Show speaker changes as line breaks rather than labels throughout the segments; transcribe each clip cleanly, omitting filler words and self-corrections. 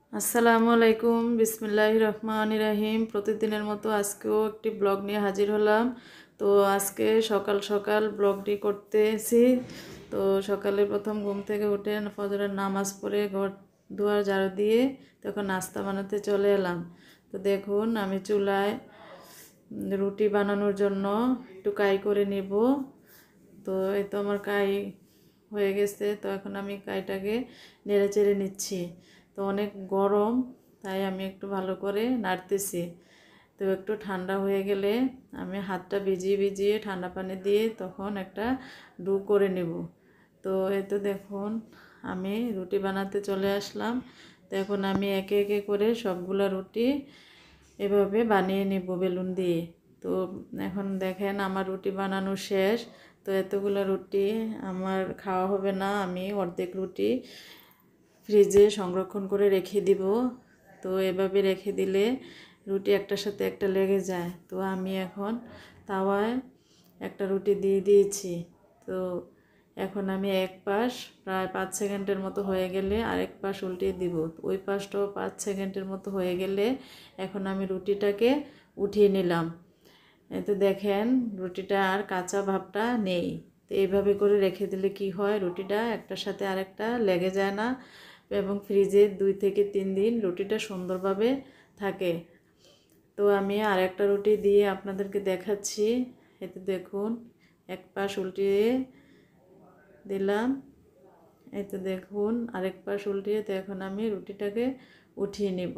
আসসালামু আলাইকুম, বিসমিল্লাহির রহমানির রহিম। প্রতিদিনের মতো আজকেও একটি ব্লগ নিয়ে হাজির হলাম। তো আজকে সকাল সকাল ব্লগটি করতেছি। তো সকালে প্রথম ঘুম থেকে উঠে ফজরের নামাজ পড়ে ঘর দুয়ার ঝাড়ু দিয়ে তখন নাস্তা বানাতে চলে এলাম। তো দেখুন আমি চুলায় রুটি বানানোর জন্য একটু কাই করে নেব। তো এই তো আমার কাই হয়ে গেছে। তো এখন আমি কাইটাকে নেড়ে চেড়ে নিচ্ছি। তো অনেক গরম, তাই আমি একটু ভালো করে নাড়তেছি। তো একটু ঠান্ডা হয়ে গেলে আমি হাতটা ভিজিয়ে ভিজিয়ে ঠান্ডা পানি দিয়ে তখন একটা ডু করে নেব। তো এই তো দেখুন আমি রুটি বানাতে চলে আসলাম। তো এখন আমি একে একে করে সবগুলা রুটি এভাবে বানিয়ে নেব বেলুন দিয়ে। তো এখন দেখেন আমার রুটি বানানো শেষ। তো এতগুলো রুটি আমার খাওয়া হবে না, আমি অর্ধেক রুটি ফ্রিজে সংরক্ষণ করে রেখে দিব। তো এভাবে রেখে দিলে রুটি একটার সাথে একটা লেগে যায়। তো আমি এখন তাওয়ায় একটা রুটি দিয়ে দিয়েছি। তো এখন আমি এক পাশ প্রায় 5 সেকেন্ডের মতো হয়ে গেলে আরেক পাশ উল্টিয়ে দিব। ওই পাশটাও 5 সেকেন্ডের মতো হয়ে গেলে এখন আমি রুটিটাকে উঠিয়ে নিলাম। এতে দেখেন রুটিটা আর কাঁচা ভাবটা নেই। তো এইভাবে করে রেখে দিলে কি হয়, রুটিটা একটার সাথে আরেকটা লেগে যায় না এবং ফ্রিজে 2 থেকে 3 দিন রুটিটা সুন্দরভাবে থাকে। তো আমি আরেকটা রুটি দিয়ে আপনাদেরকে দেখাচ্ছি। এতে দেখুন এক পাশ উল্টিয়ে দিলাম। এতে দেখুন আরেক পাশ উল্টিয়ে, তো এখন আমি রুটিটাকে উঠিয়ে নিব।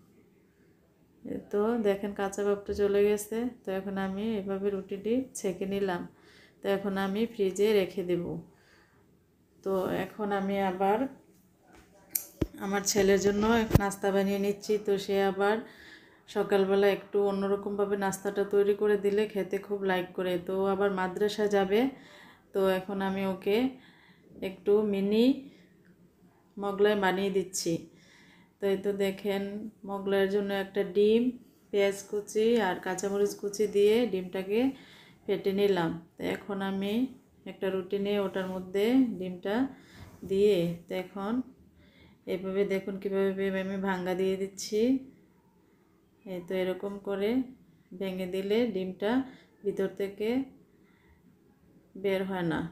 তো দেখেন কাঁচা ভাবটা চলে গেছে। তো এখন আমি এভাবে রুটিটি ছেঁকে নিলাম। তো এখন আমি ফ্রিজে রেখে দেব। তো এখন আমি আবার আমার ছেলের জন্য নাস্তা বানিয়ে নিচ্ছি। তো সে আবার সকালবেলা একটু অন্যরকমভাবে নাস্তাটা তৈরি করে দিলে খেতে খুব লাইক করে। তো আবার মাদ্রাসা যাবে। তো এখন আমি ওকে একটু মিনি মোগলাই বানিয়ে দিচ্ছি। তো এই তো দেখেন মোগলাইয়ের জন্য একটা ডিম, পেঁয়াজ কুচি আর কাঁচামরিচ কুচি দিয়ে ডিমটাকে ফেটে নিলাম। তো এখন আমি একটা রুটি নিয়ে ওটার মধ্যে ডিমটা দিয়ে, তো এখন এভাবে দেখুন কীভাবে আমি ভাঙ্গা দিয়ে দিচ্ছি। এই তো এরকম করে ভেঙে দিলে ডিমটা ভিতর থেকে বের হয় না।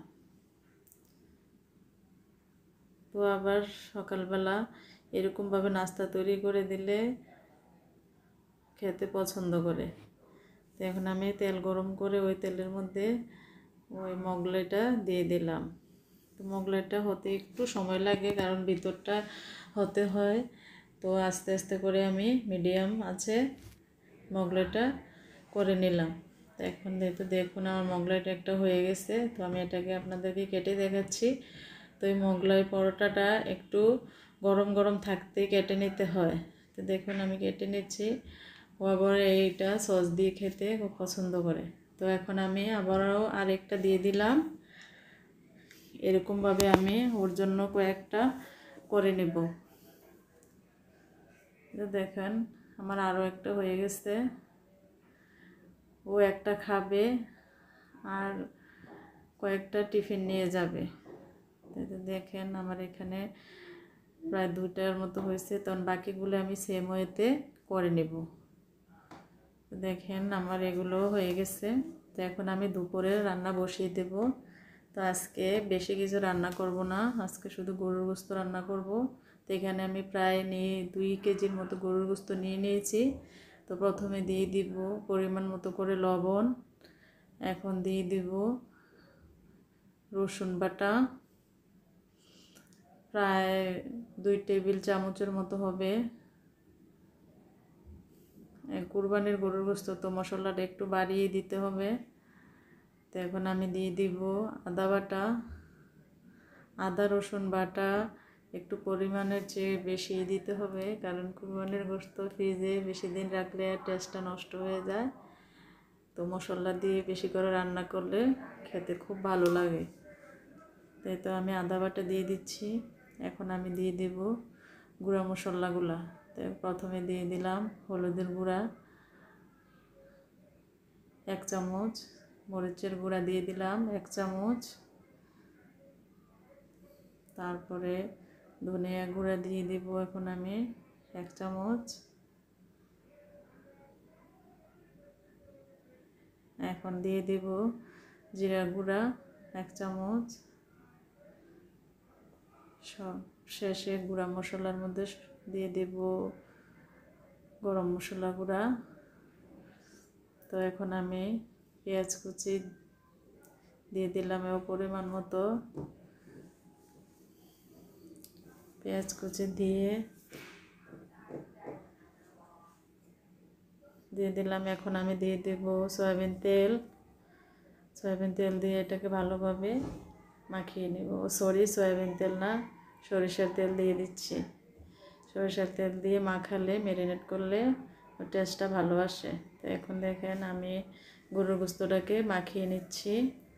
তো আবার সকালবেলা এরকমভাবে নাস্তা তৈরি করে দিলে খেতে পছন্দ করে। তো এখন আমি তেল গরম করে ওই তেলের মধ্যে ওই মোগলাইটা দিয়ে দিলাম। তো মোগলাইটা হতে একটু সময় লাগে, কারণ ভিতরটা হতে হয়। তো আস্তে আস্তে করে আমি মিডিয়াম আছে মোগলাইটা করে নিলাম। তো এখন যেহেতু দেখুন আমার মোগলাইটা একটা হয়ে গেছে। তো আমি এটাকে আপনাদেরকে কেটে দেখাচ্ছি। তো এই মোগলাই পরোটাটা একটু গরম গরম থাকতে কেটে নিতে হয়। তো দেখুন আমি কেটে নিচ্ছি। ও আবার এইটা সস দিয়ে খেতে খুব পছন্দ করে। তো এখন আমি আবারও আরেকটা দিয়ে দিলাম। এরকমভাবে আমি ওর জন্য কয়েকটা করে নেব। তো দেখেন আমার আরও একটা হয়ে গেছে। ও একটা খাবে আর কয়েকটা টিফিন নিয়ে যাবে। দেখেন আমার এখানে প্রায় 2টার মতো হয়েছে। তখন বাকিগুলো আমি সেম ওয়েতে করে নেব। দেখেন আমার এগুলো হয়ে গেছে। তো এখন আমি দুপুরের রান্না বসিয়ে দেব। তো আজকে বেশি কিছু রান্না করব না, আজকে শুধু গরুর গোশত রান্না করব। তো এখানে আমি প্রায় 2 কেজির মতো গরুর গোশত নিয়ে নিয়েছি। তো প্রথমে দিয়ে দিব পরিমাণ মতো করে লবণ। এখন দিয়ে দিব রসুন বাটা, প্রায় 2 টেবিল চামচের মতো হবে। কুরবানির গরুর গোশত তো মশলাটা একটু বাড়িয়ে দিতে হবে। তো এখন আমি দিয়ে দিব আদা বাটা। আদা রসুন বাটা একটু পরিমাণের চেয়ে বেশি দিতে হবে, কারণ কুরবানির গোশত ফ্রিজে বেশি দিন রাখলে টেস্টটা নষ্ট হয়ে যায়। তো মশলা দিয়ে বেশি করে রান্না করলে খেতে খুব ভালো লাগে। তাই তো আমি আদা বাটা দিয়ে দিচ্ছি। এখন আমি দিয়ে দেব গুঁড়া মশলাগুলা। তো প্রথমে দিয়ে দিলাম হলুদের গুঁড়া 1 চামচ, মরিচের গুঁড়া দিয়ে দিলাম 1 চামচ, তারপরে ধনিয়া গুঁড়া দিয়ে দিব এখন আমি 1 চামচ। এখন দিয়ে দেব জিরা গুঁড়া 1 চামচ। সব শেষে গুঁড়া মশলার মধ্যে দিয়ে দেব গরম মশলা গুঁড়া। তো এখন আমি পেঁয়াজ কুচি দিয়ে দিলাম পরিমাণ মতো। পেঁয়াজ কুচি দিয়ে দিলাম। এখন আমি দিয়ে দেব সয়াবিন তেল। সয়াবিন তেল দিয়ে এটাকে ভালোভাবে মাখিয়ে নেব। সয়াবিন তেল না, সরিষার তেল দিয়ে দিচ্ছি। সরিষার তেল দিয়ে মাখালে, ম্যারিনেট করলে টেস্টটা ভালো আসে। তো এখন দেখেন আমি গরুর গোশতটাকে মাখিয়ে নিচ্ছি।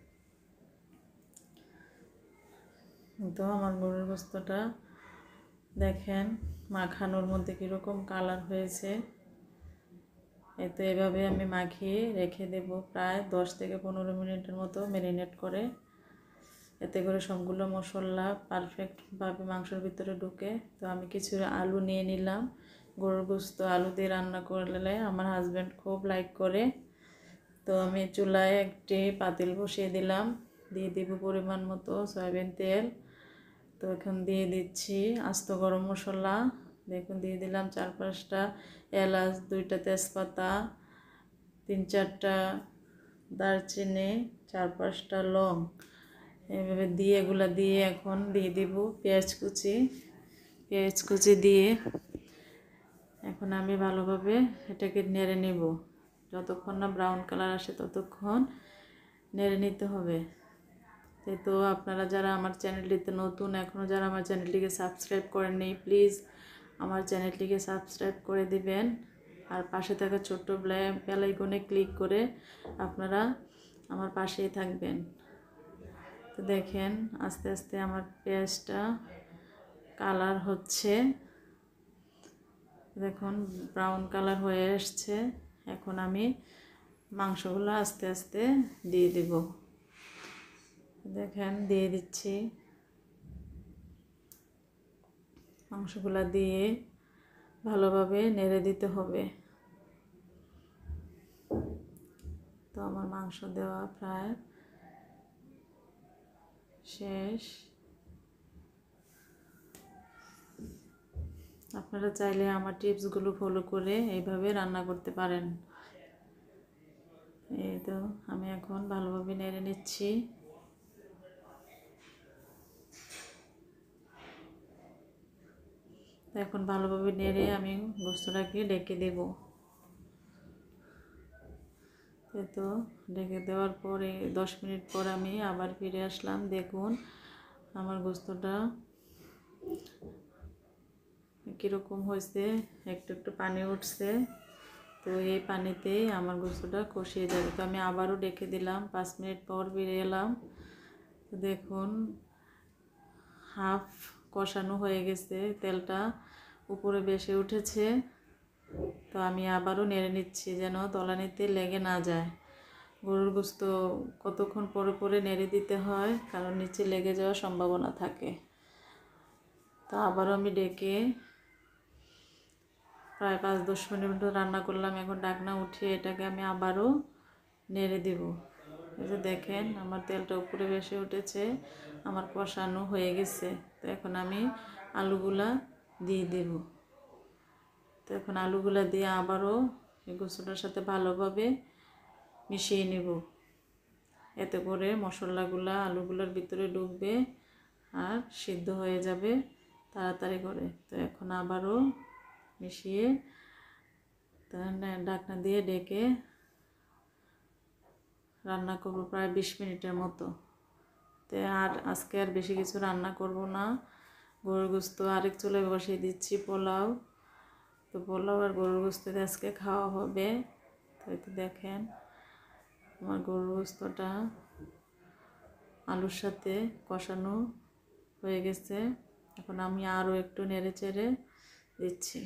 তো আমার গরুর গোশতটা দেখেন মাখানোর মধ্যে কীরকম কালার হয়েছে। তো এভাবে আমি মাখিয়ে রেখে দেব প্রায় 10 থেকে 15 মিনিটের মতো ম্যারিনেট করে। এতে করে সবগুলো মশলা পারফেক্টভাবে মাংসের ভিতরে ঢুকে। তো আমি কিছু আলু নিয়ে নিলাম। গরুর গোশত আলু দিয়ে রান্না করলে আমার হাজব্যান্ড খুব লাইক করে। তো আমি চুলায় একটি পাতিল বসিয়ে দিলাম। দিয়ে দেব পরিমাণ মতো সয়াবিন তেল। তো এখন দিয়ে দিচ্ছি আস্ত গরম মশলা। দেখুন দিয়ে দিলাম 4-5টা এলাচ, 2টা তেজপাতা, 3-4টা দারচিনি, 4-5টা লং। এইভাবে দিয়ে এগুলা দিয়ে এখন দিয়ে দিব পেঁয়াজ কুচি দিয়ে এখন আমি ভালোভাবে এটাকে নেড়ে নেব। যতক্ষণ না ব্রাউন কালার আসে ততক্ষণ নেড়ে নিতে হবে। তো আপনারা যারা আমার চ্যানেলটিতে নতুন, এখনও যারা আমার চ্যানেলটিকে সাবস্ক্রাইব করেননি, প্লিজ আমার চ্যানেলটিকে সাবস্ক্রাইব করে দিবেন। আর পাশে থাকা ছোট্ট বেল আইকনে ক্লিক করে আপনারা আমার পাশেই থাকবেন। তো দেখেন আস্তে আস্তে আমার পেঁয়াজটা কালার হচ্ছে, দেখুন ব্রাউন কালার হয়ে আসছে। এখন আমি মাংসগুলো আস্তে আস্তে দিয়ে দেব। দেখেন দিয়ে দিচ্ছি। মাংসগুলো দিয়ে ভালোভাবে নেড়ে দিতে হবে। তো আমার মাংস দেওয়া প্রায় শেষ। আপনারা চাইলে আমার টিপসগুলো ফলো করে এইভাবে রান্না করতে পারেন। এই তো আমি এখন ভালোভাবে নেড়ে নিচ্ছি। এখন ভালোভাবে নেড়ে আমি গোশতটাকে ঢেকে দেব। তো ঢেকে দেওয়ার পরে 10 মিনিট পর আমি আবার ফিরে আসলাম। দেখুন আমার গোশতটা কীরকম হয়েছে, একটু একটু পানি উঠছে। তো এই পানিতেই আমার গোশতটা কষিয়ে যাবে। তো আমি আবারও ঢেকে দিলাম। 5 মিনিট পর ফিরে এলাম। তো দেখুন হাফ কষানো হয়ে গেছে, তেলটা উপরে বেশি উঠেছে। তো আমি আবারও নেড়ে নিচ্ছি যেন তলানিতে লেগে না যায়। গরুর গোশত কতক্ষণ পরে পরে নেড়ে দিতে হয়, কারণ নিচে লেগে যাওয়ার সম্ভাবনা থাকে। তো আবারও আমি ডেকে প্রায় 5-10 মিনিট রান্না করলাম। এখন ঢাকনা উঠিয়ে এটাকে আমি আবারও নেড়ে দেব। এই যে দেখেন আমার তেলটা উপরে বেশি উঠেছে, আমার কষানো হয়ে গেছে। তো এখন আমি আলুগুলা দিয়ে দেব। তো এখন আলুগুলা দিয়ে আবারও এই গোশতটার সাথে ভালোভাবে মিশিয়ে নেব। এতে করে মশলাগুলা আলুগুলার ভিতরে ঢুকবে আর সিদ্ধ হয়ে যাবে তাড়াতাড়ি করে। তো এখন আবারও মিশিয়ে ঢাকনা দিয়ে ঢেকে রান্না করব প্রায় 20 মিনিটের মতো। তো আজকে আর বেশি কিছু রান্না করব না। গরুর গোশত আরেক চুলায় বসিয়ে দিচ্ছি পোলাও। তো পোলাও আর গরুর গোশত আজকে খাওয়া হবে। তো দেখেন আমার গরুর গোশতটা আলুর সাথে কষানো হয়ে গেছে। এখন আমি আরও একটু নেড়ে চেড়ে দিচ্ছি।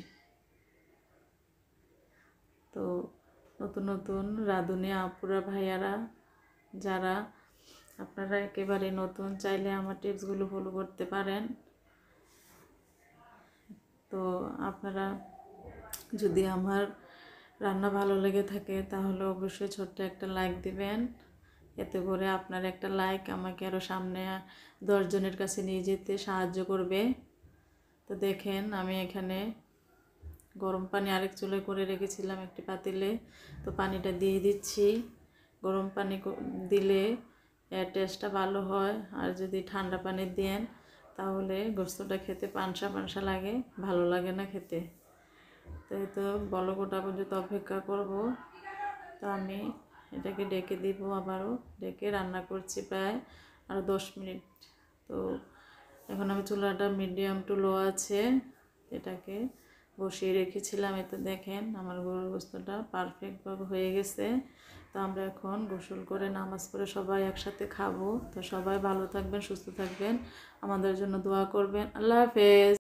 তো নতুন নতুন রাঁধুনি আপুরা ভাইয়ারা যারা আপনারা একেবারে নতুন, চাইলে আমার টিপসগুলো ফলো করতে পারেন। তো আপনারা যদি আমার রান্না ভালো লেগে থাকে তাহলে অবশ্যই ছোট্ট একটা লাইক দিবেন। এতে করে আপনার একটা লাইক আমাকে আরও সামনে 10 জনের কাছে নিয়ে যেতে সাহায্য করবে। তো দেখেন আমি এখানে গরম পানি আরেক চুলায় করে রেখেছিলাম একটি পাতিলে, তো পানিটা দিয়ে দিচ্ছি। গরম পানি দিলে এর টেস্টটা ভালো হয়, আর যদি ঠান্ডা পানি দেন তাহলে গোস্তটা খেতে পানসা পানসা লাগে, ভালো লাগে না খেতে। তাই তো বলক ওঠা পর্যন্ত অপেক্ষা করব। তো আমি এটাকে ডেকে দিব, আবারও ডেকে রান্না করছি প্রায় আরও 10 মিনিট। তো এখন আমি চুলাটা মিডিয়াম টু লো আছে, এটাকে বসিয়ে রেখেছিলাম। এতে দেখেন আমার গরুর গোস্তটা পারফেক্টভাবে হয়ে গেছে। তো আমরা এখন গোসল করে নামাজ পড়ে সবাই একসাথে খাবো। তো সবাই ভালো থাকবেন, সুস্থ থাকবেন, আমাদের জন্য দোয়া করবেন। আল্লাহ হাফেজ।